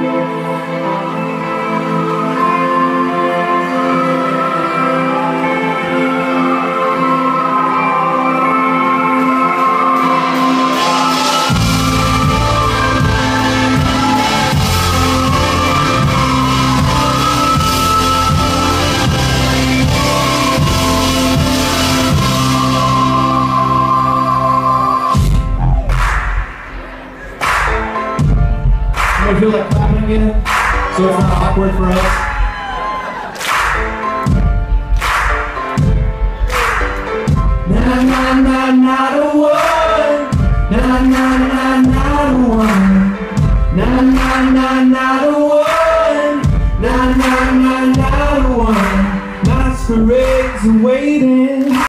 I feel like clapping again, so it's not awkward for us.